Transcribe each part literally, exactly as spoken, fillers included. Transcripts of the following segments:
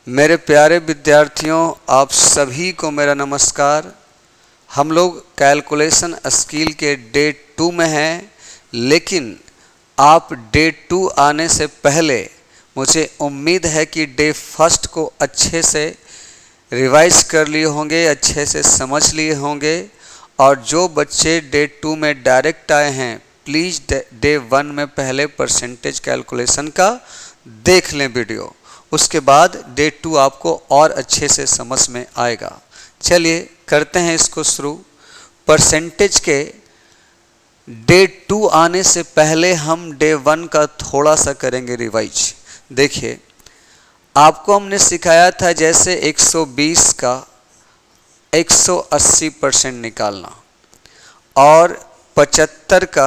मेरे प्यारे विद्यार्थियों, आप सभी को मेरा नमस्कार। हम लोग कैलकुलेशन स्किल के डे टू में हैं, लेकिन आप डे टू आने से पहले मुझे उम्मीद है कि डे फर्स्ट को अच्छे से रिवाइज कर लिए होंगे, अच्छे से समझ लिए होंगे। और जो बच्चे डे टू में डायरेक्ट आए हैं, प्लीज़ डे वन में पहले परसेंटेज कैलकुलेशन का देख लें वीडियो, उसके बाद डे टू आपको और अच्छे से समझ में आएगा। चलिए करते हैं इसको शुरू। परसेंटेज के डे टू आने से पहले हम डे वन का थोड़ा सा करेंगे रिवाइज। देखिए, आपको हमने सिखाया था जैसे एक सौ बीस का एक सौ अस्सी परसेंट निकालना और पचहत्तर का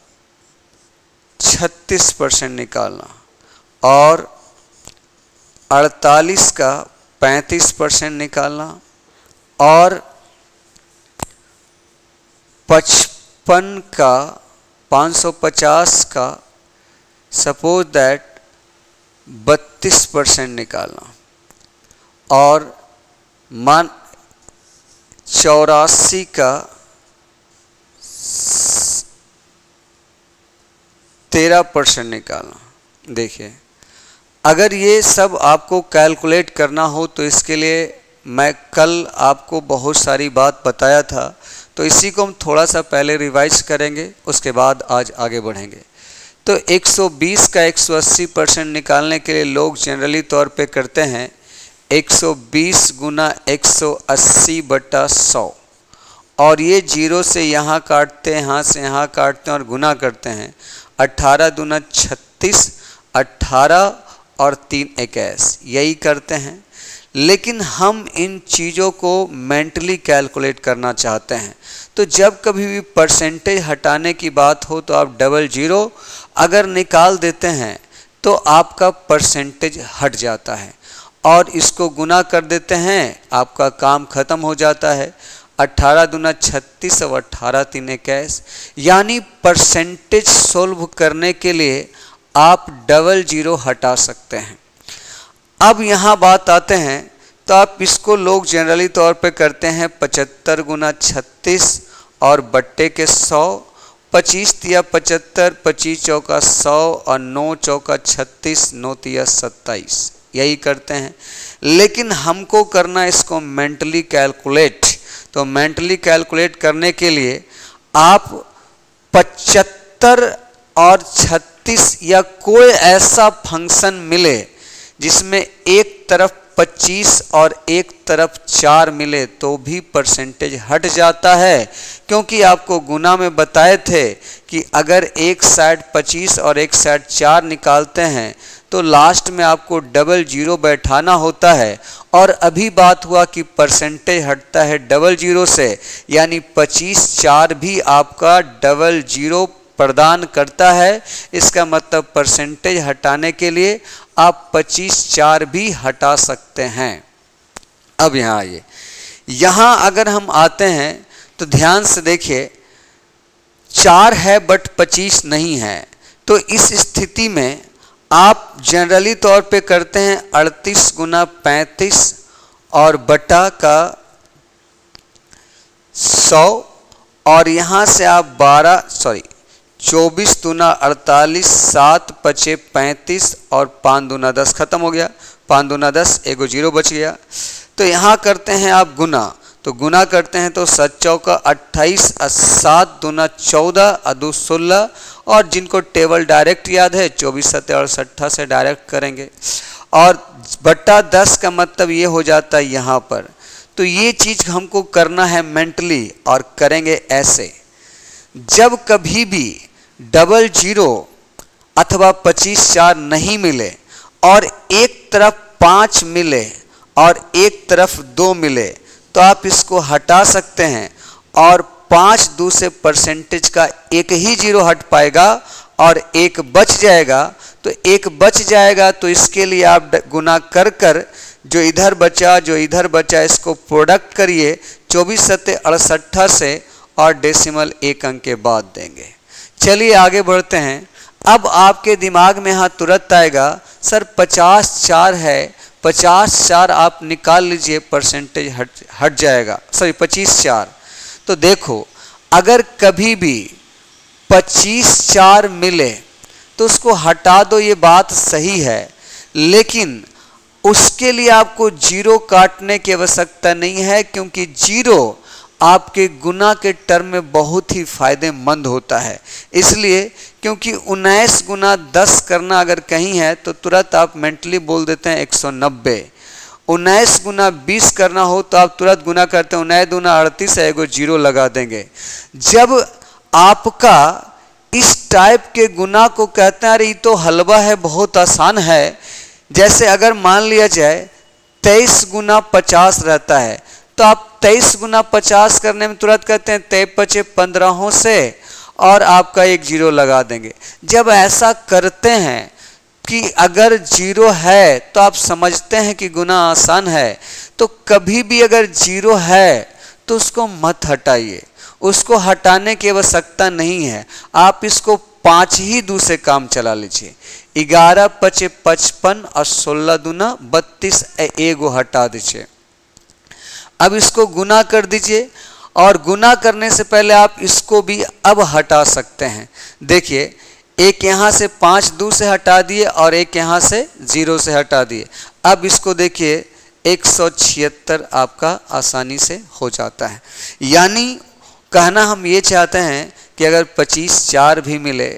छत्तीस परसेंट निकालना और अड़तालीस का पैंतीस परसेंट निकालना और पचपन का पाँच सौ पचास का सपोज दैट बत्तीस परसेंट निकालना और मान चौरासी का तेरह परसेंट निकालना। देखिए, अगर ये सब आपको कैलकुलेट करना हो तो इसके लिए मैं कल आपको बहुत सारी बात बताया था, तो इसी को हम थोड़ा सा पहले रिवाइज करेंगे, उसके बाद आज आगे बढ़ेंगे। तो एक सौ बीस का एक सौ अस्सी परसेंट निकालने के लिए लोग जनरली तौर पे करते हैं एक सौ बीस गुना एक सौ अस्सी बटा सौ, और ये जीरो से यहाँ काटते हैं, यहाँ से यहाँ काटते हैं और गुना करते हैं। अट्ठारह दूना छत्तीस, अट्ठारह और तीन इक्कीस, यही करते हैं। लेकिन हम इन चीज़ों को मेंटली कैलकुलेट करना चाहते हैं, तो जब कभी भी परसेंटेज हटाने की बात हो तो आप डबल जीरो अगर निकाल देते हैं तो आपका परसेंटेज हट जाता है और इसको गुना कर देते हैं, आपका काम खत्म हो जाता है। अट्ठारह दूना छत्तीस और अट्ठारह तीन इक्कीस, यानी परसेंटेज सोल्व करने के लिए आप डबल जीरो हटा सकते हैं। अब यहाँ बात आते हैं, तो आप इसको लोग जनरली तौर पे करते हैं पचहत्तर गुना छत्तीस और बट्टे के सौ, पच्चीस तिया पचहत्तर, पच्चीस चौका सौ और नौ चौका छत्तीस, नौ तिया सत्ताईस, यही करते हैं। लेकिन हमको करना इसको मेंटली कैलकुलेट, तो मेंटली कैलकुलेट करने के लिए आप पचहत्तर और छत्तीस या कोई ऐसा फंक्शन मिले जिसमें एक तरफ पच्चीस और एक तरफ चार मिले तो भी परसेंटेज हट जाता है, क्योंकि आपको गुना में बताए थे कि अगर एक साइड पच्चीस और एक साइड चार निकालते हैं तो लास्ट में आपको डबल जीरो बैठाना होता है। और अभी बात हुआ कि परसेंटेज हटता है डबल जीरो से, यानी पच्चीस चार भी आपका डबल जीरो प्रदान करता है। इसका मतलब परसेंटेज हटाने के लिए आप पच्चीस चार भी हटा सकते हैं। अब यहाँ आइए, यहाँ अगर हम आते हैं तो ध्यान से देखिए, चार है बट पच्चीस नहीं है, तो इस स्थिति में आप जनरली तौर पे करते हैं अड़तीस गुना पैंतीस और बटा का सौ, और यहाँ से आप बारह सॉरी चौबीस दूना अड़तालीस, सात पचे पैंतीस और पाँच दूना दस, खत्म हो गया। पाँच दूना दस, एगो जीरो बच गया। तो यहाँ करते हैं आप गुना, तो गुना करते हैं तो सत चौका अट्ठाईस, सात दूना चौदह, अदू सोलह, और जिनको टेबल डायरेक्ट याद है चौबीस सत्ते अड़सठा से डायरेक्ट करेंगे। और बट्टा दस का मतलब ये हो जाता है यहाँ पर। तो ये चीज़ हमको करना है मेंटली, और करेंगे ऐसे। जब कभी भी डबल जीरो अथवा पच्चीस चार नहीं मिले और एक तरफ पाँच मिले और एक तरफ दो मिले तो आप इसको हटा सकते हैं, और पाँच दो से परसेंटेज का एक ही जीरो हट पाएगा और एक बच जाएगा। तो एक बच जाएगा तो इसके लिए आप गुना कर कर जो इधर बचा जो इधर बचा इसको प्रोडक्ट करिए चौबीस सत्ते अड़सठा से और डेसिमल एक अंक के बाद देंगे। चलिए आगे बढ़ते हैं। अब आपके दिमाग में यहाँ तुरंत आएगा, सर पचास चार है, पचास चार आप निकाल लीजिए, परसेंटेज हट हट जाएगा, सॉरी पच्चीस चार। तो देखो अगर कभी भी पच्चीस चार मिले तो उसको हटा दो, ये बात सही है, लेकिन उसके लिए आपको जीरो काटने की आवश्यकता नहीं है, क्योंकि जीरो आपके गुना के टर्म में बहुत ही फायदेमंद होता है। इसलिए क्योंकि उन्नीस गुना दस करना अगर कहीं है तो तुरंत आप मेंटली बोल देते हैं एक सौ नब्बे। उन्नीस गुना बीस करना हो तो आप तुरंत गुना करते हैं, उन्नीस गुना अड़तीस है, एगो जीरो लगा देंगे। जब आपका इस टाइप के गुना को कहते हैं अरे ये तो हलवा है, बहुत आसान है, जैसे अगर मान लिया जाए तेईस गुना पचास रहता है तो आप तेईस गुना पचास करने में तुरंत कहते हैं तेईस पचे पंद्रहों से और आपका एक जीरो लगा देंगे। जब ऐसा करते हैं कि अगर जीरो है तो आप समझते हैं कि गुना आसान है, तो कभी भी अगर जीरो है तो उसको मत हटाइए, उसको हटाने की आवश्यकता नहीं है। आप इसको पाँच ही दू से काम चला लीजिए। ग्यारह पचे पचपन और सोलह दूना बत्तीस, एगो हटा दीजिए। अब इसको गुना कर दीजिए, और गुना करने से पहले आप इसको भी अब हटा सकते हैं। देखिए एक यहाँ से पाँच दू से हटा दिए और एक यहाँ से जीरो से हटा दिए। अब इसको देखिए एक सौ छिहत्तर आपका आसानी से हो जाता है। यानी कहना हम ये चाहते हैं कि अगर पच्चीस चार भी मिले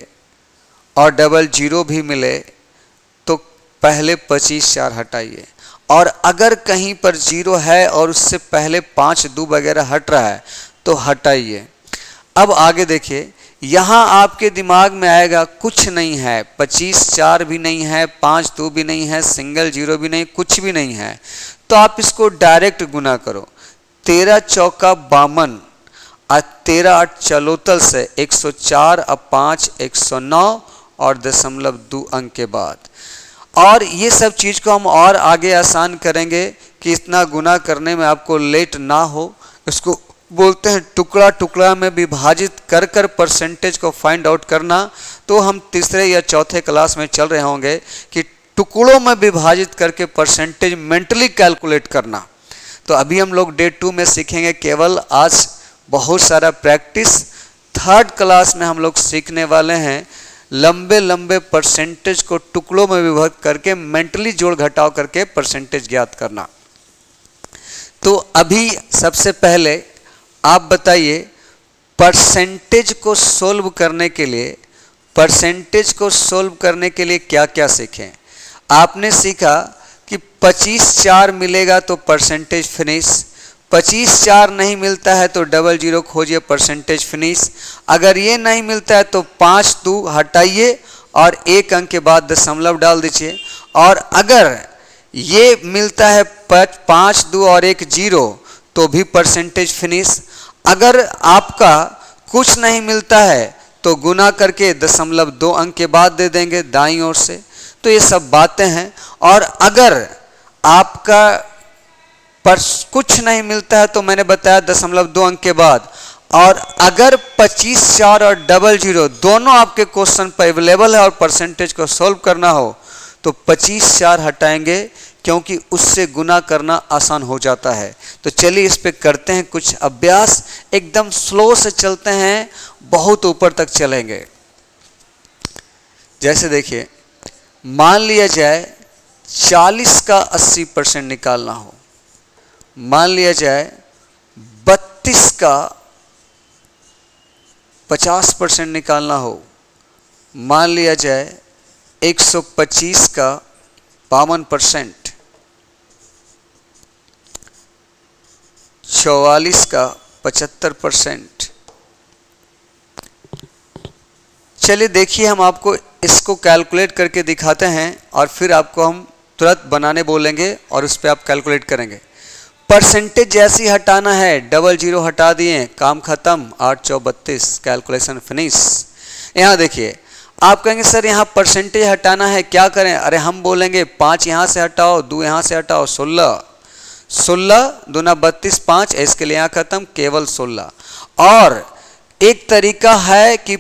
और डबल जीरो भी मिले तो पहले पच्चीस चार हटाइए, और अगर कहीं पर जीरो है और उससे पहले पाँच दो वगैरह हट रहा है तो हटाइए। अब आगे देखिए, यहाँ आपके दिमाग में आएगा कुछ नहीं है, पच्चीस चार भी नहीं है, पाँच दो भी नहीं है, सिंगल जीरो भी नहीं, कुछ भी नहीं है, तो आप इसको डायरेक्ट गुना करो। तेरह चौका बावन और तेरह आठ चलोतल से एक सौ चार, अब पाँच एक सौ नौ और दशमलव दो अंक के बाद। और ये सब चीज़ को हम और आगे आसान करेंगे कि इतना गुना करने में आपको लेट ना हो। इसको बोलते हैं टुकड़ा टुकड़ा में विभाजित कर कर परसेंटेज को फाइंड आउट करना। तो हम तीसरे या चौथे क्लास में चल रहे होंगे कि टुकड़ों में विभाजित करके परसेंटेज मेंटली कैलकुलेट करना। तो अभी हम लोग डे टू में सीखेंगे, केवल आज बहुत सारा प्रैक्टिस। थर्ड क्लास में हम लोग सीखने वाले हैं लंबे लंबे परसेंटेज को टुकड़ों में विभक्त करके मेंटली जोड़ घटाव करके परसेंटेज ज्ञात करना। तो अभी सबसे पहले आप बताइए, परसेंटेज को सोल्व करने के लिए परसेंटेज को सोल्व करने के लिए क्या क्या सीखें। आपने सीखा कि पच्चीस चार मिलेगा तो परसेंटेज फिनिश, पच्चीस चार नहीं मिलता है तो डबल जीरो खोजिए, परसेंटेज फिनिश। अगर ये नहीं मिलता है तो पाँच दो हटाइए और एक अंक के बाद दशमलव डाल दीजिए। और अगर ये मिलता है पाँच दो और एक जीरो तो भी परसेंटेज फिनिश। अगर आपका कुछ नहीं मिलता है तो गुना करके दशमलव दो अंक के बाद दे देंगे दाईं ओर से। तो ये सब बातें हैं। और अगर आपका पर कुछ नहीं मिलता है तो मैंने बताया दशमलव दो अंक के बाद। और अगर पच्चीस चार और डबल जीरो दोनों आपके क्वेश्चन पर अवेलेबल है और परसेंटेज को सॉल्व करना हो तो पच्चीस चार हटाएंगे, क्योंकि उससे गुना करना आसान हो जाता है। तो चलिए इस पे करते हैं कुछ अभ्यास। एकदम स्लो से चलते हैं, बहुत ऊपर तक चलेंगे। जैसे देखिए, मान लिया जाए चालीस का अस्सी परसेंट निकालना हो, मान लिया जाए बत्तीस का पचास परसेंट निकालना हो, मान लिया जाए एक सौ पच्चीस का बावन परसेंट, चौवालीस का पचहत्तर परसेंट। चलिए देखिए, हम आपको इसको कैलकुलेट करके दिखाते हैं और फिर आपको हम तुरंत बनाने बोलेंगे और उस पर आप कैलकुलेट करेंगे। परसेंटेज जैसे ही हटाना है, डबल जीरो हटा दिए, काम खत्म, आठ चौ बत्तीस, कैलकुलेशन फिनिश। यहाँ देखिए, आप कहेंगे सर यहाँ परसेंटेज हटाना है, क्या करें? अरे हम बोलेंगे पाँच यहाँ से हटाओ, दो यहाँ से हटाओ, सोलह, सोलह दूना बत्तीस, पाँच, इसके लिए यहाँ खत्म, केवल सोलह। और एक तरीका है कि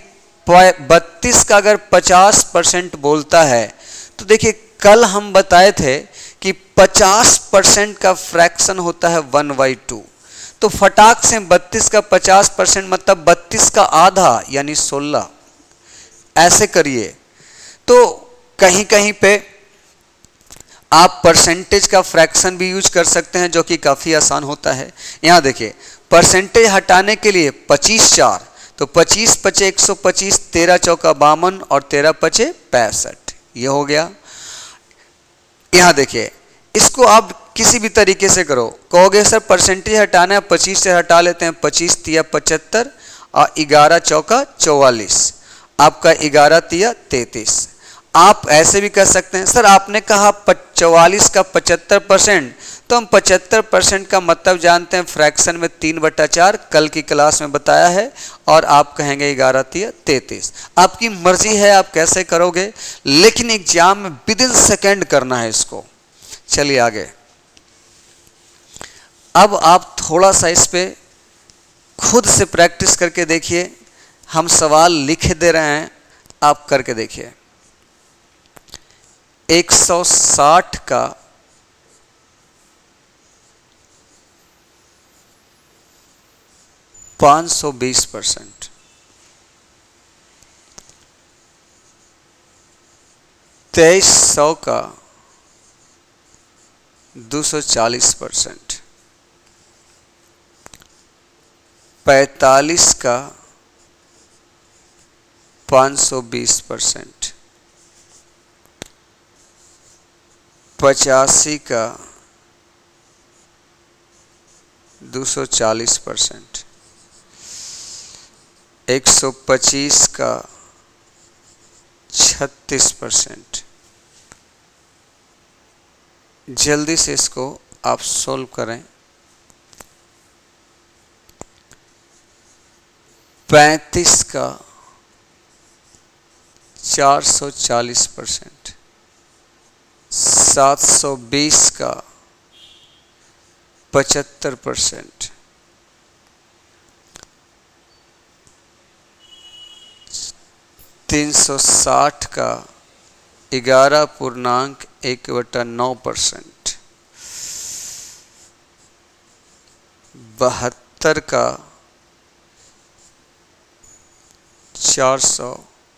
बत्तीस का अगर पचास परसेंट बोलता है तो देखिए, कल हम बताए थे कि पचास परसेंट का फ्रैक्शन होता है वन बाई टू। तो फटाक से बत्तीस का पचास परसेंट मतलब बत्तीस का आधा यानी सोलह। ऐसे करिए तो कहीं कहीं पे आप परसेंटेज का फ्रैक्शन भी यूज कर सकते हैं जो कि काफ़ी आसान होता है। यहाँ देखिए परसेंटेज हटाने के लिए पच्चीस चार, तो पच्चीस पचे एक सौ पच्चीस, तेरह चौका बावन और तेरह पचे पैंसठ, ये हो गया। यहाँ देखिए इसको आप किसी भी तरीके से करो, कहोगे सर परसेंटेज हटाना है, पच्चीस से हटा लेते हैं, पच्चीस तिया पचहत्तर और ग्यारह चौका चौवालीस, आपका ग्यारह तिया तैंतीस। आप ऐसे भी कर सकते हैं, सर आपने कहा चौवालीस का पचहत्तर परसेंट, तो हम पचहत्तर परसेंट का मतलब जानते हैं फ्रैक्शन में तीन बटा चार, कल की क्लास में बताया है, और आप कहेंगे ग्यारह तिया तैंतीस। आपकी मर्जी है आप कैसे करोगे, लेकिन एग्जाम में विद इन सेकेंड करना है इसको। चलिए आगे, अब आप थोड़ा सा इस पे खुद से प्रैक्टिस करके देखिए। हम सवाल लिख दे रहे हैं, आप करके देखिए। एक सौ साठ का पाँच सौ बीस परसेंट, तेईस सौ का दो सौ चालीस परसेंट, पैंतालीस का पाँच सौ बीस परसेंट, पचासी का दो सौ चालीस परसेंट, एक सौ पच्चीस का छत्तीस परसेंट। जल्दी से इसको आप सोल्व करें। पैंतीस का चार सौ चालीस परसेंट, सात सौ बीस का पचहत्तर परसेंट, तीन सौ साठ का ग्यारह पूर्णांक एक बटा नौ परसेंट, बहत्तर का चार सौ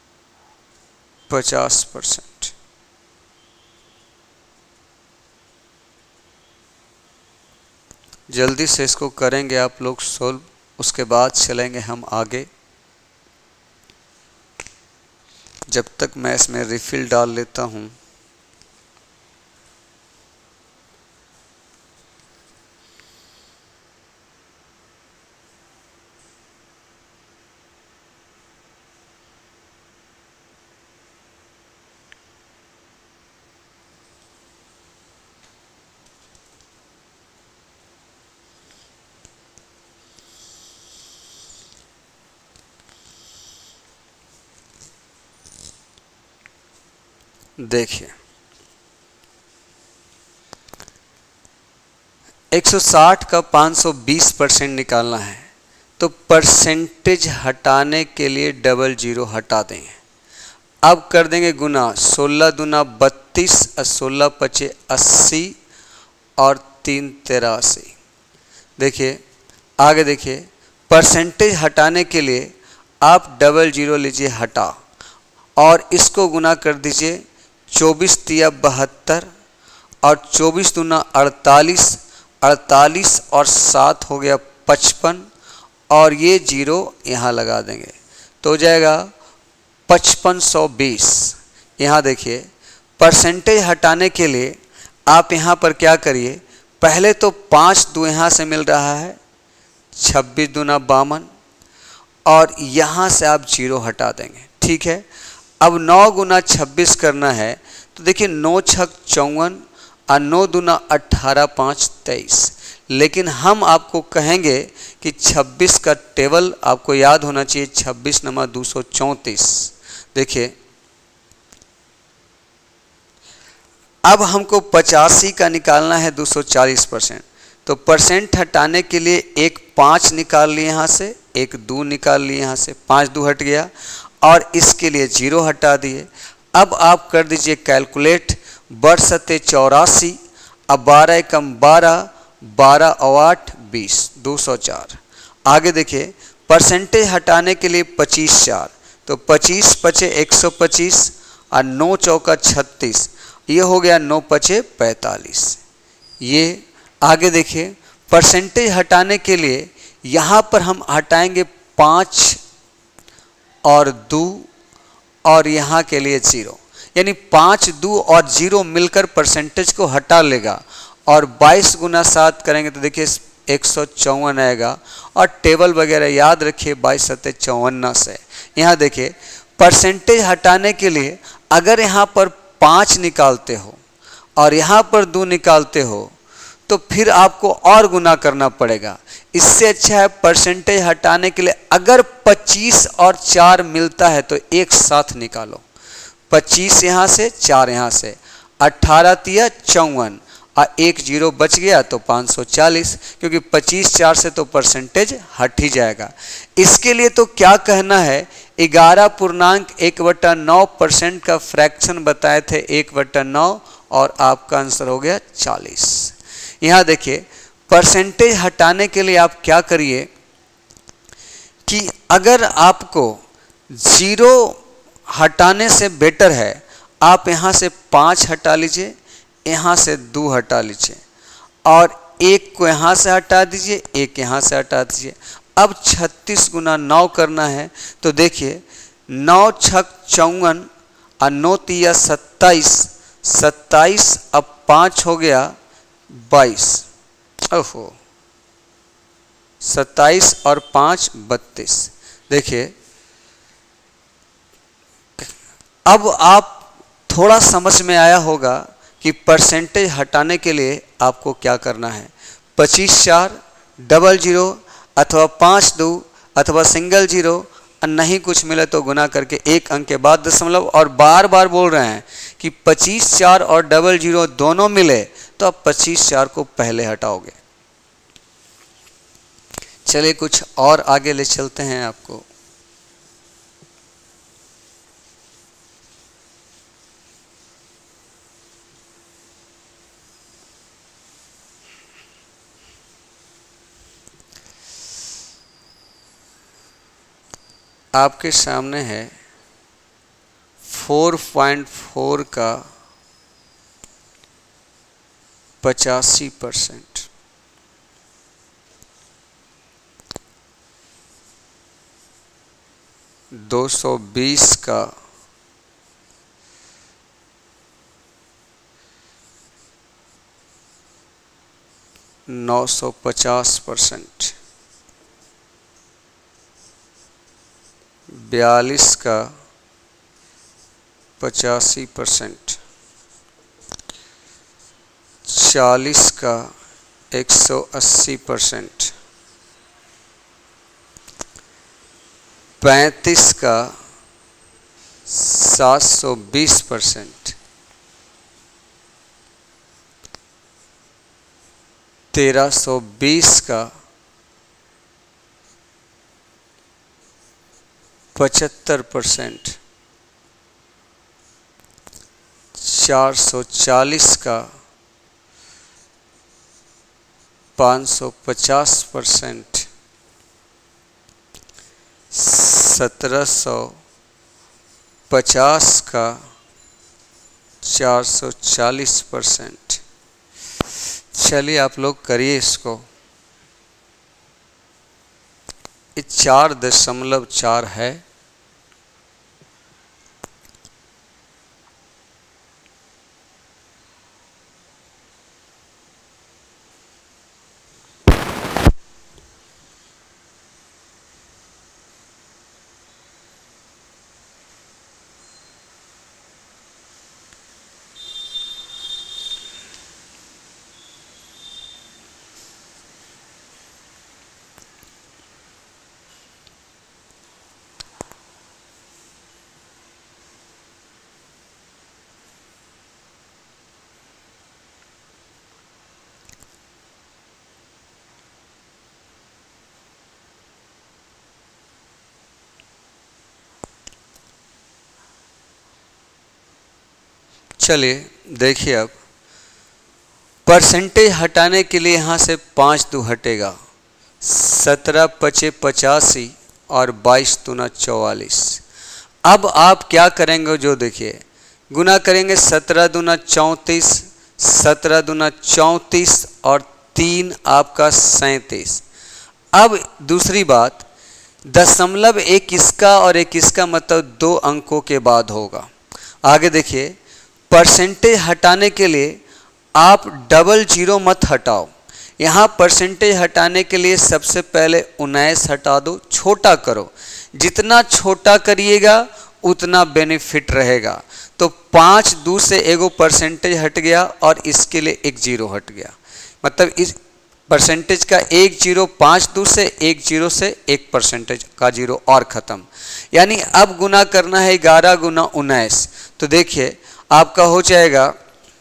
पचास परसेंट। जल्दी से इसको करेंगे आप लोग सोल्व, उसके बाद चलेंगे हम आगे। जब तक मैं इसमें रिफिल डाल लेता हूँ। देखिए एक सौ साठ का पाँच सौ बीस परसेंट निकालना है, तो परसेंटेज हटाने के लिए डबल जीरो हटा देंगे। अब कर देंगे गुना, सोलह दूना बत्तीस, सोलह पचे अस्सी और तीन तेरासी। देखिए आगे देखिए, परसेंटेज हटाने के लिए आप डबल जीरो लीजिए हटा, और इसको गुना कर दीजिए, चौबीस तिया बहत्तर और चौबीस दूना अड़तालीस, अड़तालीस और सात हो गया पचपन, और ये जीरो यहाँ लगा देंगे तो हो जाएगा पचपन सौ बीस। यहाँ देखिए परसेंटेज हटाने के लिए आप यहाँ पर क्या करिए, पहले तो पाँच दो यहाँ से मिल रहा है, छब्बीस दूना बावन, और यहाँ से आप जीरो हटा देंगे। ठीक है, अब नौ गुना छब्बीस करना है, तो देखिए नौ छक चौवन और नौ दूना अट्ठारह, पाँच तेईस। लेकिन हम आपको कहेंगे कि छब्बीस का टेबल आपको याद होना चाहिए, छब्बीस नमा दो सौ चौंतीस। देखिए अब हमको पचासी का निकालना है दो सौ चालीस परसेंट, तो परसेंट हटाने के लिए एक पाँच निकाल लिए यहाँ से, एक दो निकाल लिए यहाँ से, पाँच दो हट गया, और इसके लिए जीरो हटा दिए। अब आप कर दीजिए कैलकुलेट, बरसते चौरासी अब बारह एकम बारह, बारह और आठ बीस, दो सौ चार। आगे देखिए परसेंटेज हटाने के लिए पच्चीस चार, तो पच्चीस पचे एक सौ पच्चीस और नौ चौका छत्तीस, ये हो गया नौ पचे पैंतालीस। ये आगे देखिए परसेंटेज हटाने के लिए यहाँ पर हम हटाएंगे पाँच और दो और यहाँ के लिए जीरो, यानी पाँच दो और जीरो मिलकर परसेंटेज को हटा लेगा। और बाईस गुना सात करेंगे तो देखिए एक सौ चौवन आएगा। और टेबल वगैरह याद रखिए, बाईस सत्ते चौवन्ना से। यहाँ देखिए परसेंटेज हटाने के लिए अगर यहाँ पर पाँच निकालते हो और यहाँ पर दो निकालते हो तो फिर आपको और गुना करना पड़ेगा। इससे अच्छा है परसेंटेज हटाने के लिए अगर पच्चीस और चार मिलता है तो एक साथ निकालो। पच्चीस यहाँ से, चार यहाँ से, अट्ठारह तिया चौवन और एक जीरो बच गया तो पाँच सौ चालीस, क्योंकि पच्चीस चार से तो परसेंटेज हट ही जाएगा। इसके लिए तो क्या कहना है, ग्यारह पूर्णांक एक बट्टा नौ परसेंट का फ्रैक्शन बताए थे एक बट्टा नौ, और आपका आंसर हो गया चालीस। यहाँ देखिए परसेंटेज हटाने के लिए आप क्या करिए कि अगर आपको जीरो हटाने से बेटर है, आप यहाँ से पाँच हटा लीजिए, यहाँ से दो हटा लीजिए और एक को यहाँ से हटा दीजिए, एक यहाँ से हटा दीजिए। अब छत्तीस गुना नौ करना है तो देखिए नौ छक चौवन और नौ तिया सत्ताईस, सत्ताईस अब पाँच हो गया बाईस, ओहो सत्ताईस और पाँच बत्तीस। देखिए अब आप थोड़ा समझ में आया होगा कि परसेंटेज हटाने के लिए आपको क्या करना है। पच्चीस चार, डबल जीरो अथवा पाँच दो अथवा सिंगल जीरो, और नहीं कुछ मिले तो गुना करके एक अंक के बाद दशमलव। और बार बार बोल रहे हैं कि पच्चीस चार और डबल जीरो दोनों मिले तो आप पच्चीस चार को पहले हटाओगे। चलिए कुछ और आगे ले चलते हैं आपको। आपके सामने है चार पॉइंट चार का पचासी परसेंट, दो सौ बीस का नौ सौ पचास परसेंट, बयालीस का पचासी परसेंट, चालीस का एक सौ अस्सी परसेंट, पैंतीस का सात सौ बीस परसेंट, तेरह सौ बीस का पचहत्तर परसेंट, चार सौ चालीस का पाँच सौ पचास परसेंट, सत्रह सौ पचास का चार सौ चालीस परसेंट। चलिए आप लोग करिए इसको। ये चार दशमलव चार है। चलिए देखिए अब परसेंटेज हटाने के लिए यहाँ से पाँच दो हटेगा, सत्रह पचे पचासी और बाईस दूना चौवालीस। अब आप क्या करेंगे, जो देखिए गुना करेंगे, सत्रह दूना चौंतीस, सत्रह दूना चौंतीस और तीन आपका सैंतीस। अब दूसरी बात, दशमलव एक इसका और एक इसका मतलब दो अंकों के बाद होगा। आगे देखिए, परसेंटेज हटाने के लिए आप डबल जीरो मत हटाओ। यहाँ परसेंटेज हटाने के लिए सबसे पहले उन्नीस हटा दो, छोटा करो। जितना छोटा करिएगा उतना बेनिफिट रहेगा। तो पाँच दो से एगो परसेंटेज हट गया और इसके लिए एक जीरो हट गया, मतलब इस परसेंटेज का एक जीरो, पाँच दो से एक जीरो से एक परसेंटेज का जीरो और ख़त्म। यानी अब गुना करना है ग्यारह गुना उन्नीस, तो देखिए आपका हो जाएगा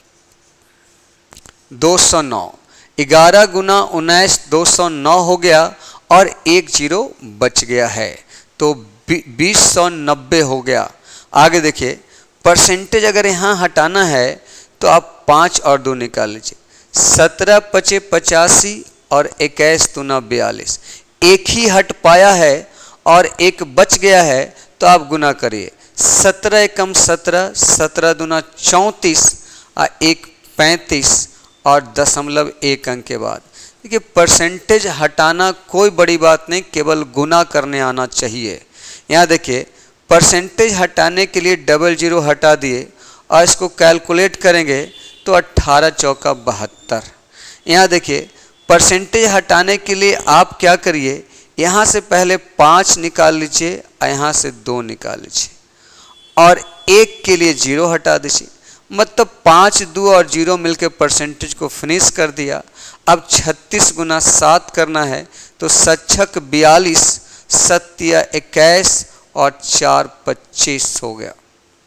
दो सौ नौ। ग्यारह गुना उन्नीस दो सौ नौ हो गया और एक जीरो बच गया है, तो बीस सौ नब्बे हो गया। आगे देखिए, परसेंटेज अगर यहाँ हटाना है तो आप पाँच और दो निकाल लीजिए, सत्रह पचे पचासी और इक्कीस दूना बयालीस। एक ही हट पाया है और एक बच गया है, तो आप गुना करिए, सत्रह एकम सत्रह, सत्रह दूना चौंतीस और एक पैंतीस और दशमलव एक अंक के बाद। देखिए परसेंटेज हटाना कोई बड़ी बात नहीं, केवल गुना करने आना चाहिए। यहाँ देखिए परसेंटेज हटाने के लिए डबल जीरो हटा दिए और इसको कैलकुलेट करेंगे तो अट्ठारह चौका बहत्तर। यहाँ देखिए परसेंटेज हटाने के लिए आप क्या करिए, यहाँ से पहले पाँच निकाल लीजिए और यहाँ से दो निकाल लीजिए और एक के लिए जीरो हटा दीजिए, मतलब पाँच दो और जीरो मिलकर परसेंटेज को फिनिश कर दिया। अब छत्तीस गुना सात करना है, तो सच्छक बयालीस, सत्या इक्कीस और चार पच्चीस हो गया।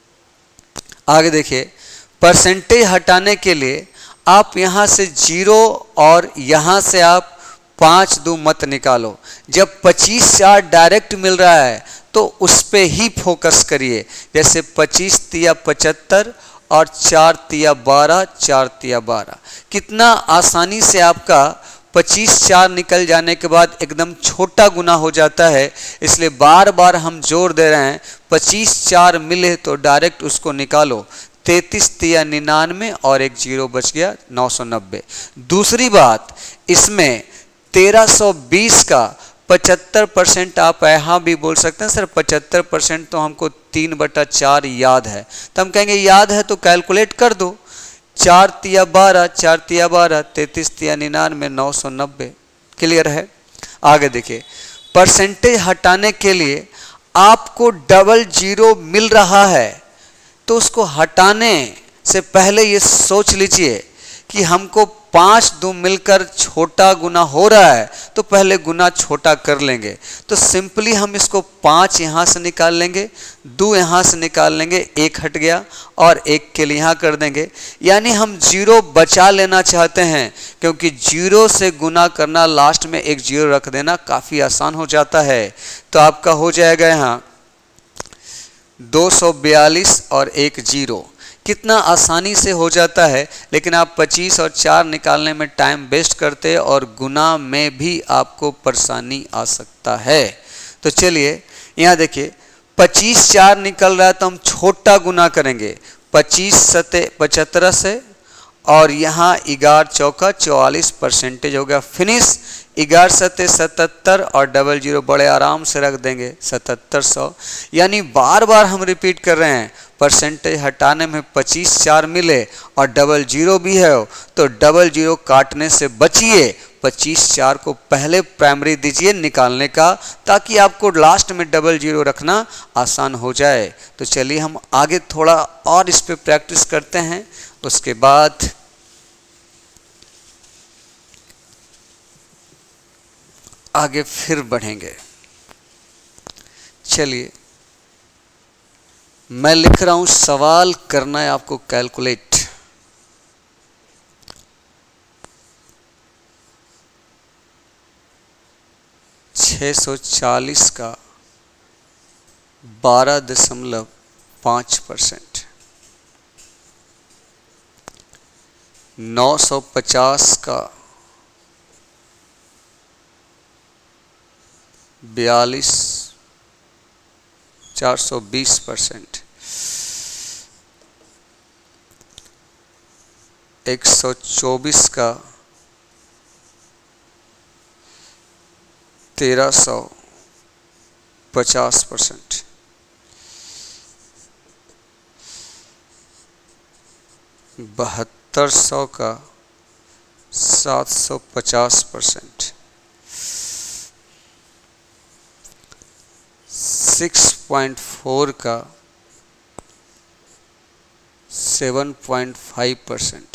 आगे देखिए, परसेंटेज हटाने के लिए आप यहाँ से जीरो और यहाँ से आप पाँच दो मत निकालो। जब पच्चीस चार डायरेक्ट मिल रहा है तो उस पे ही फोकस करिए, जैसे पच्चीस तिया पचहत्तर और चार तिया बारह, चार तिया बारह। कितना आसानी से आपका पच्चीस चार निकल जाने के बाद एकदम छोटा गुना हो जाता है। इसलिए बार बार हम जोर दे रहे हैं, पच्चीस चार मिले तो डायरेक्ट उसको निकालो। तैंतीस तिया निन्यानवे और एक जीरो बच गया, नौ सौ नब्बे। दूसरी बात, इसमें तेरह सौ बीस का पचहत्तर परसेंट आप यहाँ भी बोल सकते हैं, सर पचहत्तर परसेंट तो हमको तीन बटा चार याद है, तो हम कहेंगे याद है तो कैलकुलेट कर दो। चार तिया बारह, चार तिया बारह, तैंतीस तिया निन्यानवे, नौ सौ नब्बे। क्लियर है। आगे देखिए, परसेंटेज हटाने के लिए आपको डबल जीरो मिल रहा है तो उसको हटाने से पहले ये सोच लीजिए कि हमको पाँच दो मिलकर छोटा गुना हो रहा है, तो पहले गुना छोटा कर लेंगे। तो सिंपली हम इसको पाँच यहाँ से निकाल लेंगे, दो यहाँ से निकाल लेंगे, एक हट गया और एक के लिए यहाँ कर देंगे। यानी हम जीरो बचा लेना चाहते हैं, क्योंकि जीरो से गुना करना, लास्ट में एक जीरो रख देना काफ़ी आसान हो जाता है। तो आपका हो जाएगा यहाँ दो सौ बयालीस और एक जीरो। कितना आसानी से हो जाता है, लेकिन आप पच्चीस और चार निकालने में टाइम वेस्ट करते और गुना में भी आपको परेशानी आ सकता है। तो चलिए यहाँ देखिए, पच्चीस चार निकल रहा है तो हम छोटा गुना करेंगे, पच्चीस सते पचहत्तर से और यहाँ ग्यारह चौका चौवालीस परसेंटेज हो गया फिनिश। ग्यारह सत्ते सतहत्तर और डबल जीरो बड़े आराम से रख देंगे, सतहत्तर सौ। यानी बार बार हम रिपीट कर रहे हैं, परसेंटेज हटाने में पच्चीस चार मिले और डबल जीरो भी है तो डबल जीरो काटने से बचिए। पच्चीस चार को पहले प्राइमरी दीजिए निकालने का, ताकि आपको लास्ट में डबल जीरो रखना आसान हो जाए। तो चलिए हम आगे थोड़ा और इस पर प्रैक्टिस करते हैं, उसके बाद आगे फिर बढ़ेंगे। चलिए मैं लिख रहा हूं, सवाल करना है आपको कैलकुलेट। छः सौ चालीस का बारह दशमलव पाँच परसेंट। नौ सौ पचास का बयालीस, चार सौ बीस परसेंट, एक सौ चौबीस का तेरह सौ पचास परसेंट, बहत्तर सौ का सात सौ पचास परसेंट, सिक्स पॉइंट फोर का सेवन पॉइंट फाइव परसेंट,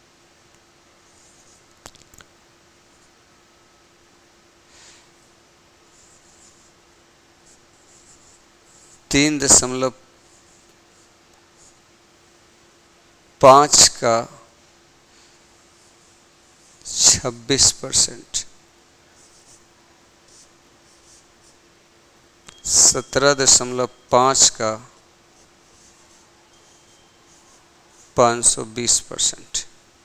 तीन दशमलव पाँच का छब्बीस परसेंट, सत्रह दशमलव पाँच का पाँच सौ बीस परसेंट।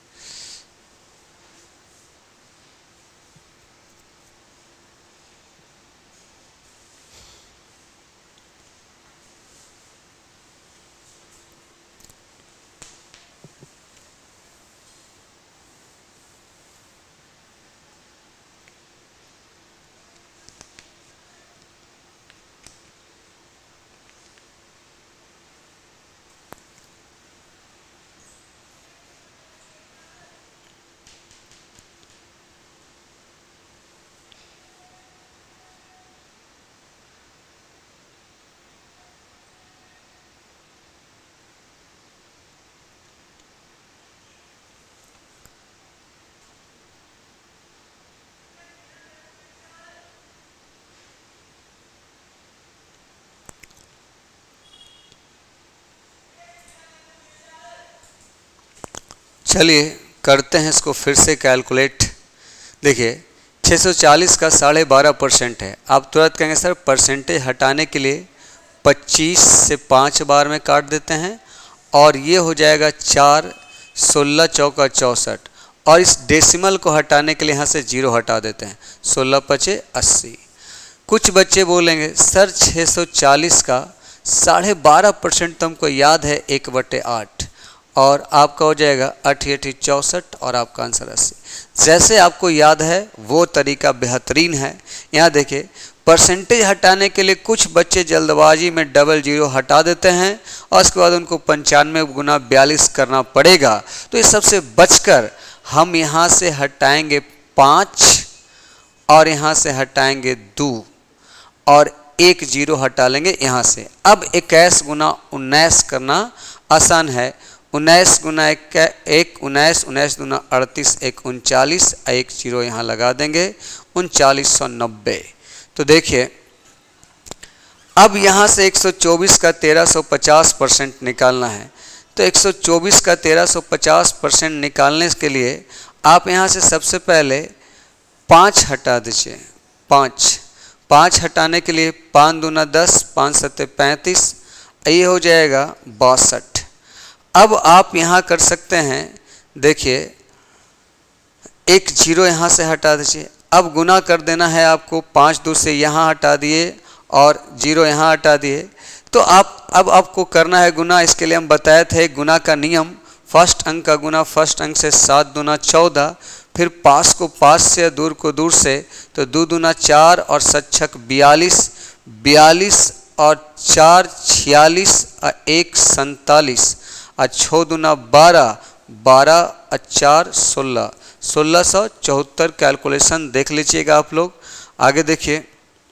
चलिए करते हैं इसको फिर से कैलकुलेट। देखिए छह सौ चालीस का साढ़े बारह परसेंट है। आप तुरंत कहेंगे सर परसेंटेज हटाने के लिए पच्चीस से पाँच बार में काट देते हैं और ये हो जाएगा चार, सोलह चौका चौंसठ, और इस डेसिमल को हटाने के लिए यहाँ से जीरो हटा देते हैं, सोलह पचे अस्सी। कुछ बच्चे बोलेंगे सर छह सौ चालीस का साढ़े बारह परसेंट तो हमको याद है एक बटे आठ, और आपका हो जाएगा अठी अठी चौंसठ और आपका आंसर अस्सी। जैसे आपको याद है वो तरीका बेहतरीन है। यहाँ देखिए परसेंटेज हटाने के लिए कुछ बच्चे जल्दबाजी में डबल जीरो हटा देते हैं और उसके बाद उनको पंचानवे गुना बयालीस करना पड़ेगा। तो इस सबसे बचकर हम यहाँ से हटाएंगे पाँच और यहाँ से हटाएंगे दो और एक जीरो हटा लेंगे यहाँ से। अब इक्कीस गुना उन्नीस करना आसान है। उन्नीस गुना एक एक उन्नीस, उन्नीस गुना अड़तीस, एक उनचालीस, एक जीरो यहाँ लगा देंगे, उनचालीस सौ नब्बे। तो देखिए अब यहाँ से एक सौ चौबीस का तेरह सौ पचास परसेंट निकालना है। तो एक सौ चौबीस का तेरह सौ पचास परसेंट निकालने के लिए आप यहाँ से सबसे पहले पाँच हटा दीजिए। पाँच पाँच हटाने के लिए पाँच दूना दस, पाँच सत्ते पैंतीस, ये हो जाएगा बासठ। अब आप यहाँ कर सकते हैं, देखिए एक जीरो यहाँ से हटा दीजिए। अब गुना कर देना है आपको, पाँच दो से यहाँ हटा दिए और जीरो यहाँ हटा दिए। तो आप अब आपको करना है गुना। इसके लिए हम बताए थे गुना का नियम, फर्स्ट अंक का गुना फर्स्ट अंक से, सात दूना चौदह, फिर पास को पास से, दूर को दूर से, तो दो दूना चार और सच्छक बयालीस, बयालीस और चार छियालीस और एक सैंतालीस, और छः दूना बारह, बारह और चार सोलह, सोलह सौ चौहत्तर। कैलकुलेशन देख लीजिएगा आप लोग। आगे देखिए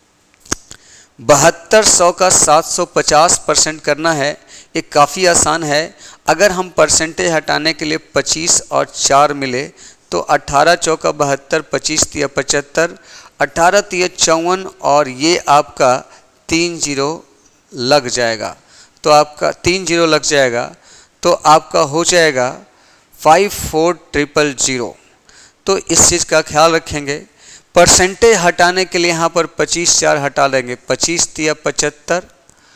बहत्तर सौ का सात सौ पचास परसेंट करना है। ये काफ़ी आसान है। अगर हम परसेंटेज हटाने के लिए पच्चीस और चार मिले तो अठारह चौका बहत्तर, पच्चीस तिया पचहत्तर, अठारह तिया चौवन और ये आपका तीन जीरो लग जाएगा। तो आपका तीन जीरो लग जाएगा तो आपका हो जाएगा फाइव फोर ट्रिपल जीरो। तो इस चीज़ का ख्याल रखेंगे। परसेंटेज हटाने के लिए यहाँ पर पच्चीस चार हटा लेंगे, पच्चीस तिया पचहत्तर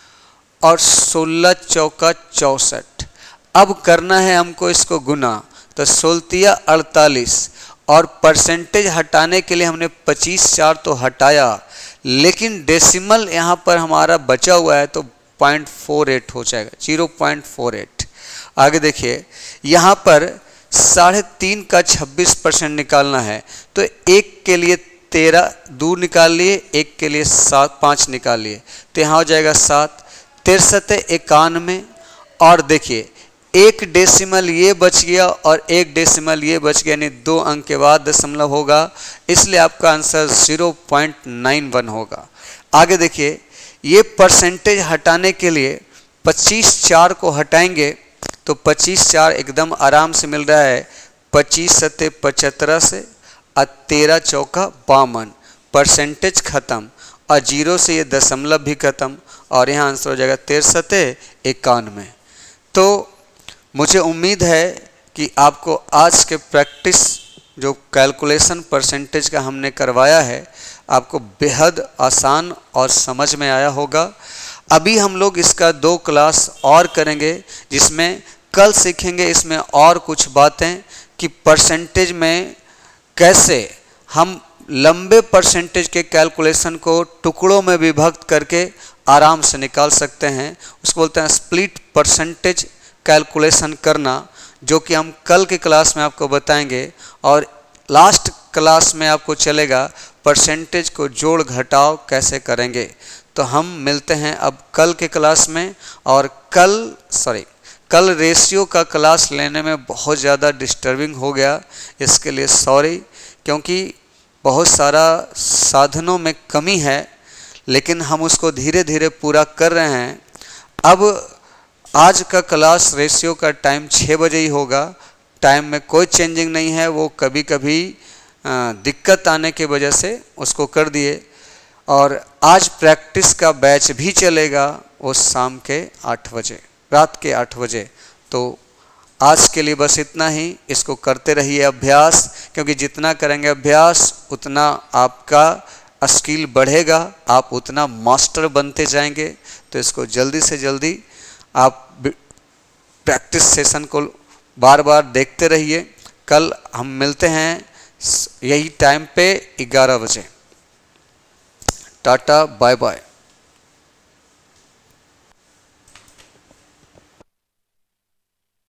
और सोलह चौका चौंसठ। अब करना है हमको इसको गुना। तो सोलतिया अड़तालीस, और परसेंटेज हटाने के लिए हमने पच्चीस चार तो हटाया, लेकिन डेसिमल यहाँ पर हमारा बचा हुआ है तो पॉइंट फोर एट हो जाएगा, जीरो पॉइंट फोर एट। आगे देखिए यहाँ पर साढ़े तीन का छब्बीस परसेंट निकालना है, तो एक के लिए तेरह दूर निकाल लिए, एक के लिए सात पाँच निकाल लिए, तो यहाँ हो जाएगा सात, तिरसठ इक्यानवे। और देखिए एक डेसिमल ये बच गया और एक डेसिमल ये बच गया, यानी दो अंक के बाद दशमलव होगा, इसलिए आपका answer zero point nine one होगा। आगे देखिए ये परसेंटेज हटाने के लिए पच्चीस चार को हटाएंगे तो पच्चीस चार एकदम आराम से मिल रहा है, पच्चीस सत्ते पचहत्तर से, और तेरह चौका बावन, परसेंटेज खत्म, और जीरो से ये दशमलव भी खत्म, और यहाँ आंसर हो जाएगा तिरसठ इक्यानवे। तो मुझे उम्मीद है कि आपको आज के प्रैक्टिस जो कैलकुलेशन परसेंटेज का हमने करवाया है आपको बेहद आसान और समझ में आया होगा। अभी हम लोग इसका दो क्लास और करेंगे, जिसमें कल सीखेंगे इसमें और कुछ बातें कि परसेंटेज में कैसे हम लंबे परसेंटेज के कैलकुलेशन को टुकड़ों में विभक्त करके आराम से निकाल सकते हैं। उसको बोलते हैं स्प्लिट परसेंटेज कैलकुलेशन करना, जो कि हम कल की क्लास में आपको बताएंगे, और लास्ट क्लास में आपको चलेगा परसेंटेज को जोड़ घटाव कैसे करेंगे। तो हम मिलते हैं अब कल के क्लास में, और कल सॉरी कल रेशियो का क्लास लेने में बहुत ज़्यादा डिस्टर्बिंग हो गया, इसके लिए सॉरी, क्योंकि बहुत सारा साधनों में कमी है, लेकिन हम उसको धीरे धीरे पूरा कर रहे हैं। अब आज का क्लास रेशियो का टाइम छः बजे ही होगा, टाइम में कोई चेंजिंग नहीं है, वो कभी कभी दिक्कत आने की वजह से उसको कर दिए। और आज प्रैक्टिस का बैच भी चलेगा वो शाम के आठ बजे, रात के आठ बजे। तो आज के लिए बस इतना ही, इसको करते रहिए अभ्यास, क्योंकि जितना करेंगे अभ्यास उतना आपका स्किल बढ़ेगा, आप उतना मास्टर बनते जाएंगे। तो इसको जल्दी से जल्दी आप प्रैक्टिस सेशन को बार बार देखते रहिए। कल हम मिलते हैं यही टाइम पे ग्यारह बजे। Tata bye bye.